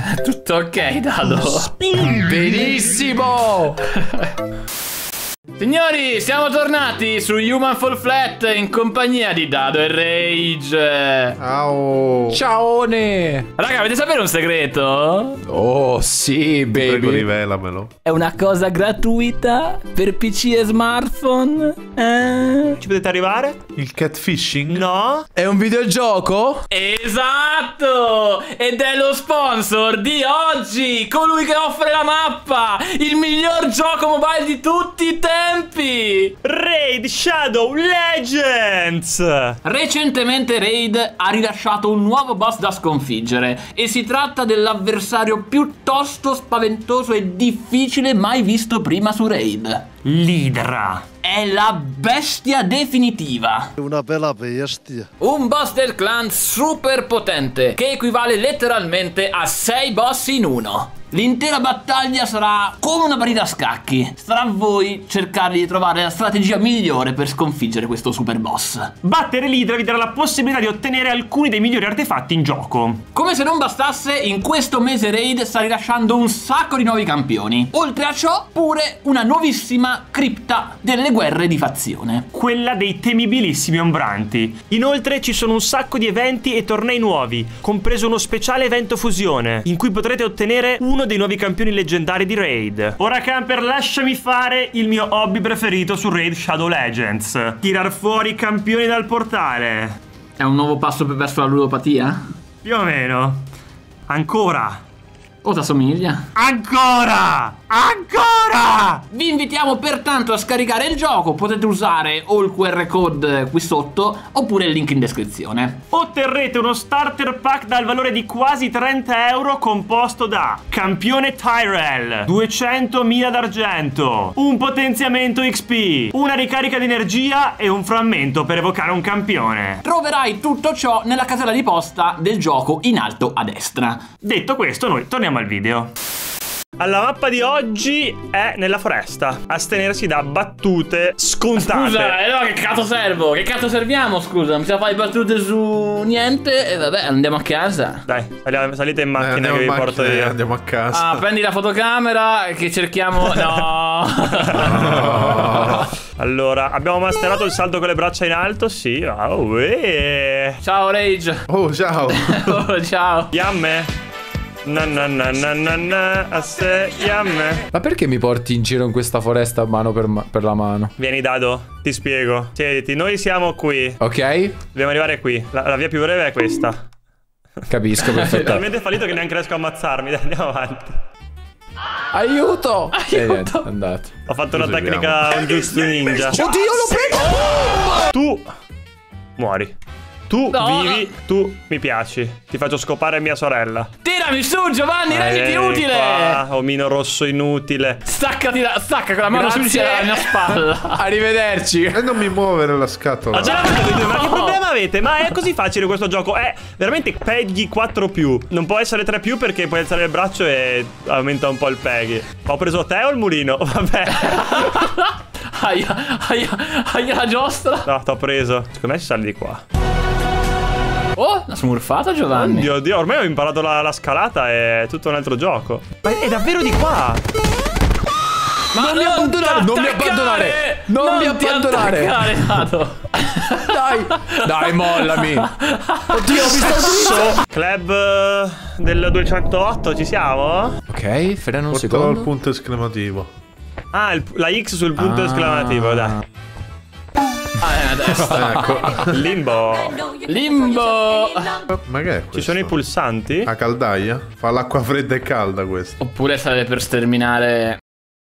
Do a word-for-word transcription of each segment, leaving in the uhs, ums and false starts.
Tutto ok, Dado. Benissimo. Signori, siamo tornati su Human Fall Flat in compagnia di Dado e Rage. Ciao. Ciaone. Raga, avete sapere un segreto? Oh sì, baby. Prego, rivelamelo. È una cosa gratuita per P C e smartphone. Eh? Ci potete arrivare? Il catfishing? No? È un videogioco? Esatto! Ed è lo sponsor di oggi! Colui che offre la mappa! Il miglior gioco mobile di tutti i tempi! Raid Shadow Legends! Recentemente Raid ha rilasciato un nuovo boss da sconfiggere e si tratta dell'avversario piuttosto spaventoso e difficile mai visto prima su Raid. L'Idra. È la bestia definitiva. Una bella bestia. Un boss del clan super potente che equivale letteralmente a sei boss in uno. L'intera battaglia sarà come una partita a scacchi. Starà a voi cercare di trovare la strategia migliore per sconfiggere questo super boss. Battere l'Idra vi darà la possibilità di ottenere alcuni dei migliori artefatti in gioco. Come se non bastasse, in questo mese Raid sta rilasciando un sacco di nuovi campioni. Oltre a ciò, pure una nuovissima cripta delle guerre di fazione. Quella dei temibilissimi ombranti. Inoltre ci sono un sacco di eventi e tornei nuovi, compreso uno speciale evento fusione, in cui potrete ottenere uno dei nuovi campioni leggendari di Raid. Ora camper, lasciami fare il mio hobby preferito su Raid Shadow Legends: tirar fuori i campioni dal portale. È un nuovo passo verso la ludopatia? Più o meno. Ancora. O t'assomiglia? Ancora! Ancora! Vi invitiamo pertanto a scaricare il gioco. Potete usare o il Q R code qui sotto oppure il link in descrizione. Otterrete uno starter pack dal valore di quasi trenta euro, composto da campione Tyrell, duecentomila d'argento, un potenziamento X P, una ricarica di energia e un frammento per evocare un campione. Troverai tutto ciò nella casella di posta del gioco in alto a destra. Detto questo, noi torniamo al video. La mappa di oggi è nella foresta. Astenersi da battute scontate. Scusa, eh no, che cazzo servo? Che cazzo serviamo, scusa? Non bisogna fare battute su niente. E vabbè, andiamo a casa. Dai, salite in macchina, eh, che vi macchina, porto io. Andiamo a casa. Ah, prendi la fotocamera che cerchiamo. No. No. Allora, abbiamo masterato il salto con le braccia in alto. Sì. Oh, eh. Ciao Rage. Oh, ciao. Oh, ciao. Yamme. Na na na na na na a se yamme. Ma perché mi porti in giro in questa foresta mano per, ma per la mano? Vieni Dado, ti spiego. Siediti, noi siamo qui. Ok. Dobbiamo arrivare qui. La, la via più breve è questa. Capisco È perfettamente. talmente fallito che neanche riesco a ammazzarmi. Dai, andiamo avanti. Aiuto. Aiuto. E niente, è andato. Ho fatto una Proseguiamo. tecnica un giusto ninja. Oddio, lo prendo. Tu muori. Tu No, vivi, tu mi piaci. Ti faccio scopare mia sorella. Tirami su, Giovanni, renditi Ehi, utile. qua, omino rosso inutile. Staccati la, stacca con la mano sul Grazie. dalla mia spalla. Arrivederci. E non mi muovere la scatola. Ah, già l'avete detto, ma che problema avete? Ma è così facile questo gioco. È veramente Peggy quattro più. Non può essere tre più perché puoi alzare il braccio e aumenta un po' il Peggy. Ho preso te o il mulino? Vabbè. Aia, aia, aia la giostra. No, t'ho preso. Secondo me si sale di qua. Oh, la smurfata, Giovanni. Oddio, oddio, ormai ho imparato la, la scalata. È tutto un altro gioco. Ma è davvero di qua. Ma Non mi abbandonare, non mi abbandonare. Non mi abbandonare. Dato. Dai, dai, mollami. Oddio, ho visto tutto. Club eh, del duecentootto, ci siamo? Ok, freno un Portalo secondo. al punto esclamativo. Ah, il- la X sul punto Ah. esclamativo, dai. Ah, è a destra. Ecco. Limbo. Limbo. Ma che è questo? Ci sono i pulsanti? La caldaia? Fa l'acqua fredda e calda questo. Oppure sarebbe per sterminare.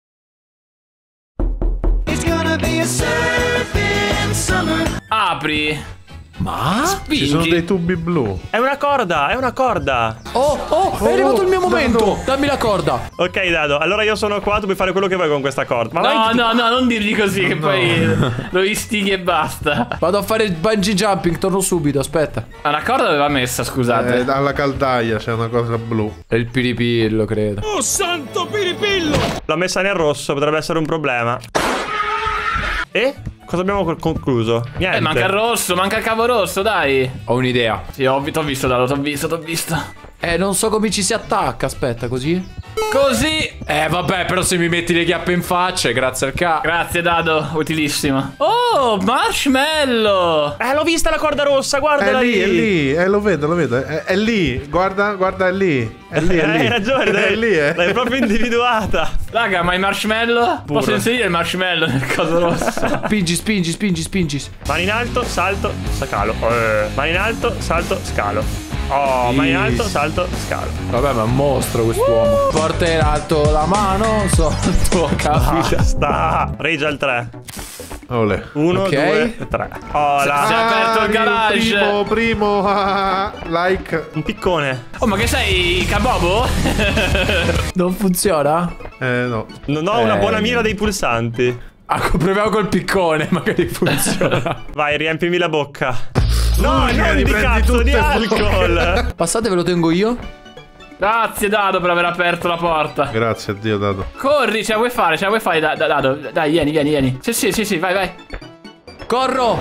Apri. Ma? Spingi. Ci sono dei tubi blu. È una corda, è una corda. Oh, oh, è arrivato il mio momento. Dammi la corda. Ok, Dado, allora io sono qua, tu puoi fare quello che vuoi con questa corda. Ma No, vai, no, no, non dirgli così che No. poi lo istighi e basta. Vado a fare il bungee jumping, torno subito, aspetta. Ma la corda aveva messa, scusate. Eh, alla caldaia c'è una cosa blu. È il piripillo, credo. l'ho messa nel rosso, potrebbe essere un problema. E? Cosa abbiamo col- concluso? Niente. Eh, manca il rosso, manca il cavo rosso, dai. Ho un'idea. Sì, ho, t'ho visto, Dalo, t'ho visto, t'ho visto. Eh, non so come ci si attacca. Aspetta, così. Così. Eh, vabbè, però se mi metti le chiappe in faccia, grazie al ca... Grazie, Dado, utilissimo. Oh, marshmallow. Eh, l'ho vista la corda rossa, È guardala lì, è lì, eh, lo vedo, lo vedo. È, è lì, guarda, guarda, è lì. È lì, è lì. Hai ragione, è l'hai, lì, eh. l'hai proprio individuata. Raga, ma i marshmallow? Pure. Posso inserire il marshmallow nel coso rosso? Spingi, spingi, spingi, spingi. Mani in alto, salto, scalo. Eh. Mani in alto, salto, scalo. Oh, mani in alto, salto, scalo. Vabbè, ma è un mostro quest'uomo. Porta in alto la mano sotto, capita. Basta. Rage al tre. Olè. Uno, Ok. due, tre. Oh, la... Si è aperto il garage. Primo, primo, ah, like. Un piccone. Oh, ma che sei, Kabobo? Non funziona? Eh, no. Non ho una Eh, buona mira dei pulsanti. Ah, proviamo col piccone, magari funziona. Vai, riempimi la bocca. No, Urca, non li di prendi cazzo, tutte di e alcol. Passate, ve lo tengo io. Grazie, Dado, per aver aperto la porta. Grazie a Dio, Dato. Corri, ce la vuoi fare, ce la vuoi fare, da, da, Dado. Dai, vieni, vieni, vieni. Sì, sì, sì, sì, vai, vai. Corro.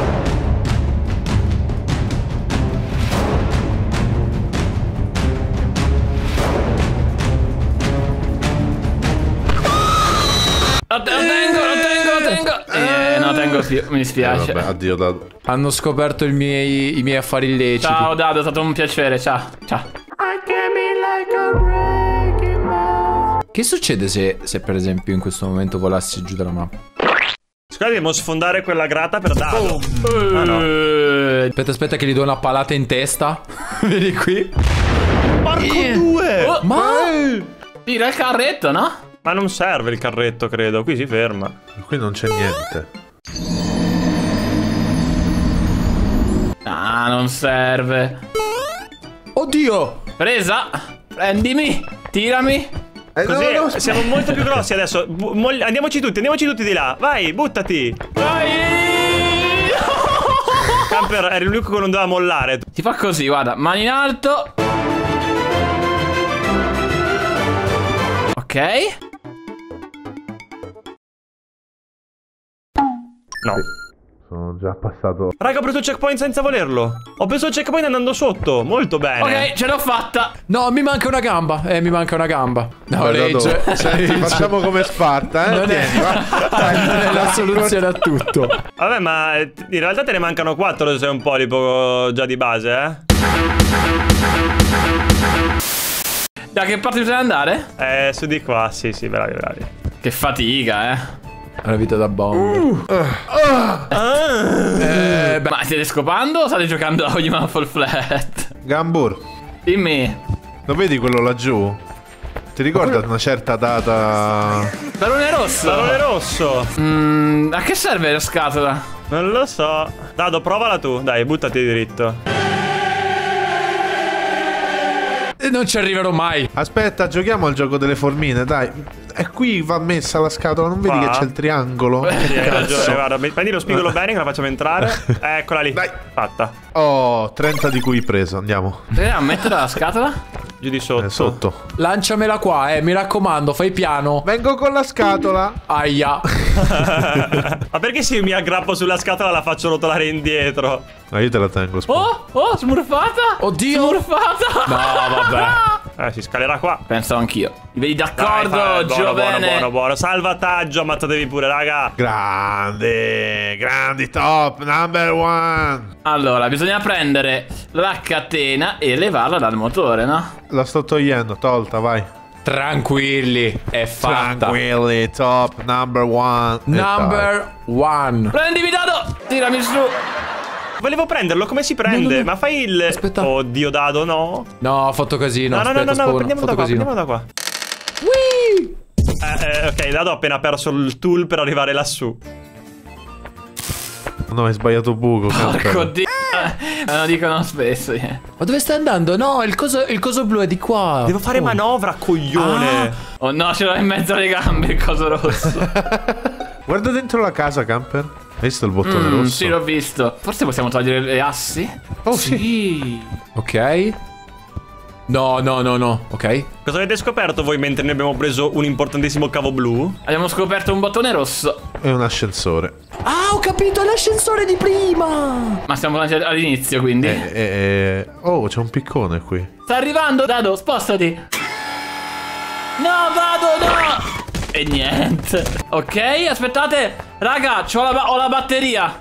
Lo, te- lo tengo, lo tengo, lo tengo. Eh, non lo tengo più, mi Eh, dispiace. vabbè, addio, Dato. Hanno scoperto i miei, i miei affari illeciti. Ciao, Dado, è stato un piacere, ciao. Ciao. Che succede se, se per esempio in questo momento volassi giù dalla mappa? Scusa, dobbiamo sfondare quella grata per darlo. Ah, no. Eh, Aspetta, aspetta che gli do una palata in testa. Vieni qui. Porco due. oh, Ma... tira il carretto, no? Ma non serve il carretto, credo. Qui si ferma. Qui non c'è niente. Ah, non serve. Oddio. Presa. Prendimi. Tirami. Eh, Così no, no, siamo molto più grossi adesso. Bu- mol- andiamoci tutti, andiamoci tutti di là. Vai, buttati. Vai. Camper eri l'unico che non doveva mollare. Si fa così, guarda. Mani in alto. Ok. No. Sono già passato. Raga, ho preso il checkpoint senza volerlo. Ho preso il checkpoint andando sotto. Molto bene. Ok, ce l'ho fatta. No, mi manca una gamba. Eh, mi manca una gamba. No, Vabbè, Dato, Rage. senti, facciamo come Sparta, eh? Non è- Tieni, va. Non è la soluzione a tutto. Vabbè, ma eh, in realtà te ne mancano quattro se sei un polipo già di base, eh. Da che parte bisogna andare? Eh, su di qua, sì, sì, bravi, bravi. Che fatica, eh. Una vita da bomba. Eh, beh. Ma state scopando o state giocando a Human Fall Flat? Gambur, Dimmi. lo vedi quello laggiù? Ti ricorda una certa data? Barone rosso. Barone rosso. Mm, a che serve la scatola? Non lo so. Dado, provala tu. Dai, buttati dritto. E non ci arriverò mai. Aspetta, giochiamo al gioco delle formine, dai. E qui va messa la scatola, non vedi Qua? che c'è il triangolo? Sì, hai ragione, guarda. Prendi lo spigolo bene che la facciamo entrare. Eccola lì. Dai. Fatta. Oh, trenta di cui preso, andiamo. Proviamo a mettere la scatola? Giù di sotto. Eh, sotto. Lanciamela qua, eh. Mi raccomando, fai piano. Vengo con la scatola. Aia. Ma perché se io mi aggrappo sulla scatola la faccio rotolare indietro? Ma io te la tengo, scusa. Oh, oh, smurfata. Oddio. Smurfata. No, vabbè. Eh, si scalerà qua. Pensavo anch'io. Mi vedi Dai, d'accordo, fai, buono, buono, Giovene? buono, buono. Salvataggio, ammazzatevi pure, raga. Grande, grandi top, number one. Allora, bisogna prendere la catena e levarla dal motore, no? La sto togliendo, tolta, vai. Tranquilli, è fatta. Tranquilli, top, number one. E Number one. Prendimi, Dado. Tirami su. Volevo prenderlo, come si prende? No, no, no. Ma fai il... Aspetta. Oddio, Dado, no. No, ho fatto casino. No, no, Aspetta, no, no, no, spawn, ho prendiamolo da fatto qua, casino. prendiamolo da qua. Whee! Eh, eh, ok, Dado ha appena perso il tool per arrivare lassù. No, hai sbagliato buco. Porco Camper. dio. Me lo dicono spesso. eh. Ma dove stai andando? No, il coso, il coso blu è di qua. Devo fare Oh. manovra, coglione. Oh no, ce l'ho in mezzo alle gambe il coso rosso. Guarda dentro la casa, Camper. Hai visto il bottone Mm, rosso? sì, l'ho visto. Forse possiamo togliere le assi? Oh, sì. Ok. No, no, no, no. Ok. Cosa avete scoperto voi mentre ne abbiamo preso un importantissimo cavo blu? Abbiamo scoperto un bottone rosso. È un ascensore. Ah, ho capito, è l'ascensore di prima. Ma siamo all'inizio, quindi. Eh, eh, oh, c'è un piccone qui. Sta arrivando, Dado, spostati. No, Dado, no. E niente. Ok, aspettate. Raga, c'ho la, ba- ho la batteria.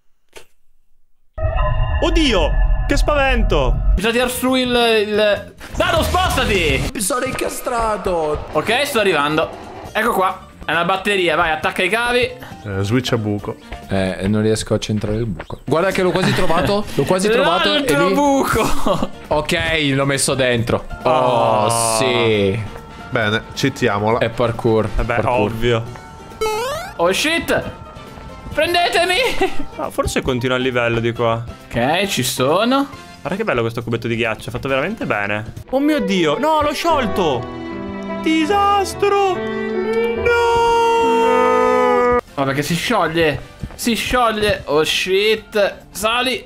Oddio, che spavento. Bisogna tirar su il, il... Dado, spostati. Sono incastrato. Ok, sto arrivando. Ecco qua. È una batteria, vai, attacca i cavi. Eh, switch a buco. Eh, non riesco a centrare il buco. Guarda che l'ho quasi trovato. L'ho quasi trovato. No, e l'ultimo lì... buco. Ok, l'ho messo dentro. Oh, Oh. sì. Bene, citiamola. È parkour. Vabbè, parkour. ovvio. Oh shit. Prendetemi. Ah, forse continua il livello di qua. Ok, ci sono. Guarda che bello questo cubetto di ghiaccio, è fatto veramente bene. Oh mio Dio, no, l'ho sciolto. Disastro. No. Ma perché si scioglie. Si scioglie. Oh shit. Sali.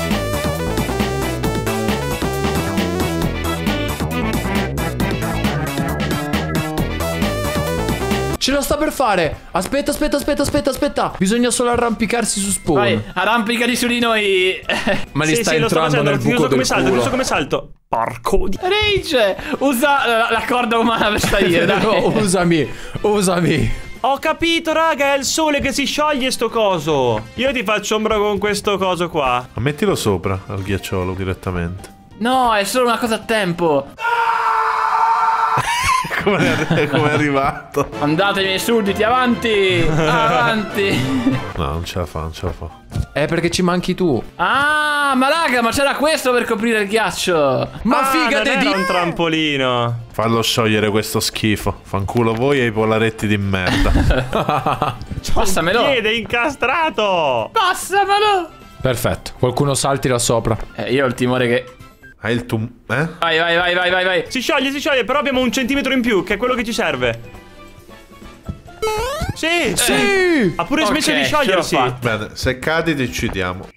Ce la sta per fare. Aspetta, aspetta, aspetta, aspetta, aspetta. Bisogna solo arrampicarsi su spawn. Vai, arrampicati su di noi. Ma li Sì, sta sì, lo sto entrando facendo, nel ti uso buco come del salto, ti culo. uso come salto. Porco di... Rage. Usa la, la corda umana per salire, dai. No, usami, usami. Ho capito, raga, è il sole che si scioglie sto coso. Io ti faccio ombra con questo coso qua. Ma mettilo sopra al ghiacciolo direttamente. No, è solo una cosa a tempo. Come è, come è arrivato? Andate miei sudditi, avanti. Avanti. No, non ce la fa, non ce la fa. È perché ci manchi tu. Ah, ma raga, ma c'era questo per coprire il ghiaccio. Ma Ah, figa non te era di... un trampolino. Fallo sciogliere questo schifo. Fanculo voi e i polaretti di merda. Passamelo. Piede incastrato. Passamelo. Perfetto, qualcuno salti là sopra. Eh, io ho il timore che... Hai il tum... Eh? Vai, vai, vai, vai, vai, vai. Si scioglie, si scioglie, però abbiamo un centimetro in più, che è quello che ci serve. Sì, Sì! ha pure Ok, smesso di ce l'ho sciogliersi. fatta. Bene, se cadi ti uccidiamo.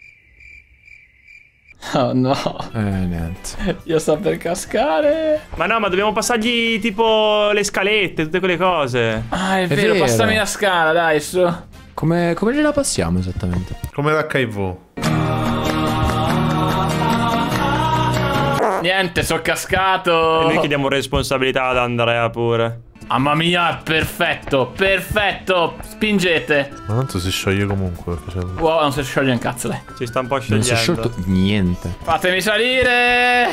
Oh no. Eh, niente. Io sto per cascare. Ma no, ma dobbiamo passargli tipo le scalette, tutte quelle cose. Ah, è, È vero, vero. passami la scala, dai, su. Come, come gliela passiamo esattamente? Come l'H I V. Niente, sono cascato. E noi chiediamo responsabilità ad Andrea pure. Mamma mia, perfetto, perfetto. Spingete. Ma tanto si scioglie comunque. Perché c'è... Wow, non si scioglie un cazzo lei. Si sta un po' Non sciogliendo. si è sciolto niente. Fatemi salire.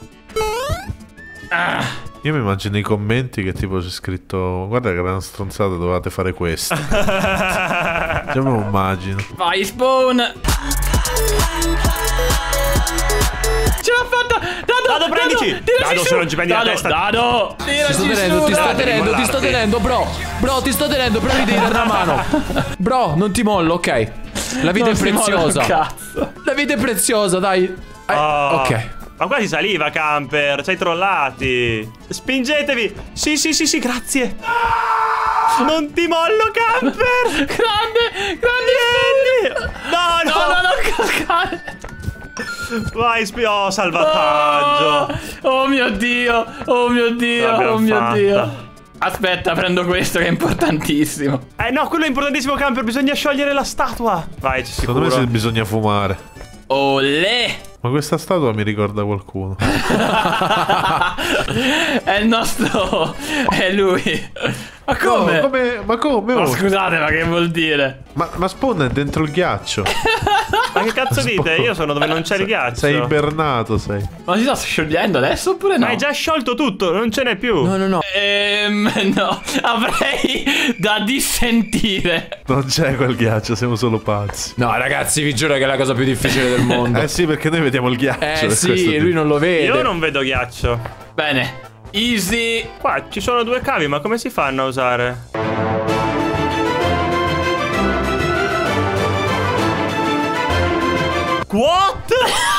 Ah, Io mi immagino i commenti che tipo c'è scritto: guarda che erano stronzate, dovevate fare questo. Già me lo immagino. vai, spawn. Ce l'ho fatta. Dado, Dado, prendici. tiraci Dado, su. se non ci prendi la Dado, testa. Dado, Ti tiraci sto su, tenendo, ti sto dai. tenendo, ti sto mollarti. tenendo, bro. Bro, ti sto tenendo, però mi devi dare una mano. Bro, non ti mollo, ok. La vita Non è si molla un preziosa. cazzo. La vita è preziosa, dai. Eh, Oh. Ok. Ma qua si saliva, camper. Ci hai trollati. Spingetevi. Sì, sì, sì, sì, grazie. Non ti mollo, camper. Grande, grande. No, no. No, no, non cascare. Vai, spi- oh, salvataggio. Oh, oh mio Dio, oh mio Dio, L'abbiamo oh mio fatta. Dio. Aspetta, prendo questo che è importantissimo. Eh no, quello è importantissimo, camper. Bisogna sciogliere la statua. Vai, ci Secondo sicuro. me se bisogna fumare. Olè. Ma questa statua mi ricorda qualcuno. È il nostro. È lui. Ma come? Oh, come? Ma come? Ma Oh? scusate, ma che vuol dire? Ma, ma Spawn è dentro il ghiaccio. Ma che cazzo dite? Io sono dove non c'è il ghiaccio. Sei ibernato, sei. Ma si sta sciogliendo adesso oppure no? Ma hai già sciolto tutto, non ce n'è più. No, no, no. Ehm, no, avrei da dissentire. Non c'è quel ghiaccio, siamo solo pazzi. No, ragazzi, vi giuro che è la cosa più difficile del mondo. Eh sì, perché noi vediamo il ghiaccio. Eh per questo sì, ti- lui non lo vede. Io non vedo ghiaccio. Bene, easy. Qua ci sono due cavi, ma come si fanno a usare? What?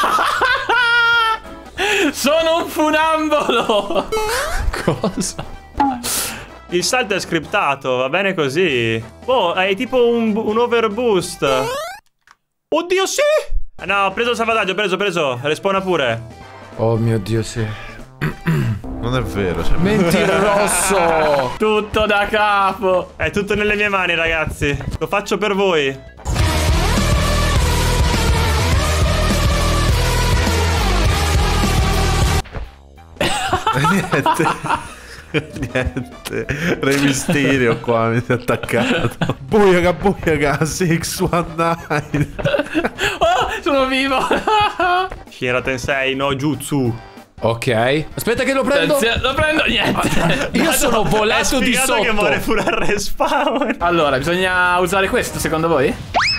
Sono un funambolo. Cosa? Il salto è scriptato, va bene così. Oh, hai tipo un, un overboost. Oddio, sì! Ah, no, ho preso il salvataggio, ho preso, ho preso. Respawna pure. Oh mio Dio, sì. Non è vero, cioè... Mentiroso. Tutto da capo. È tutto nelle mie mani, ragazzi. Lo faccio per voi. Niente. Niente. Re Mysterio qua mi si è attaccato. Buiaga, buiaga, sei uno nove. Oh, sono vivo. Shira Tensei no Jutsu. Ok. Aspetta che lo prendo. Attenzione, lo prendo, niente. Io sono volato di Spiegato che muore sotto. pure al respawn. Allora, bisogna usare questo secondo voi?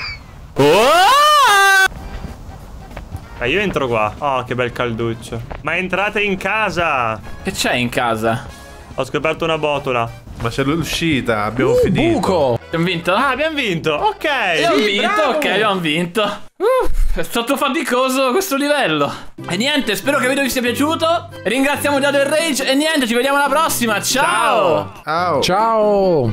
Ah, io entro qua. Oh, che bel calduccio. Ma entrate in casa. Che c'è in casa? Ho scoperto una botola. Ma c'è l'uscita, abbiamo Un finito. buco. Abbiamo vinto? Ah, abbiamo vinto. Ok. Abbiamo Sì, vinto, bravo. ok, abbiamo vinto. Uff, è stato faticoso questo livello. E niente, spero che il video vi sia piaciuto. Ringraziamo già del Rage. E niente, ci vediamo alla prossima. Ciao. Ciao. Ciao.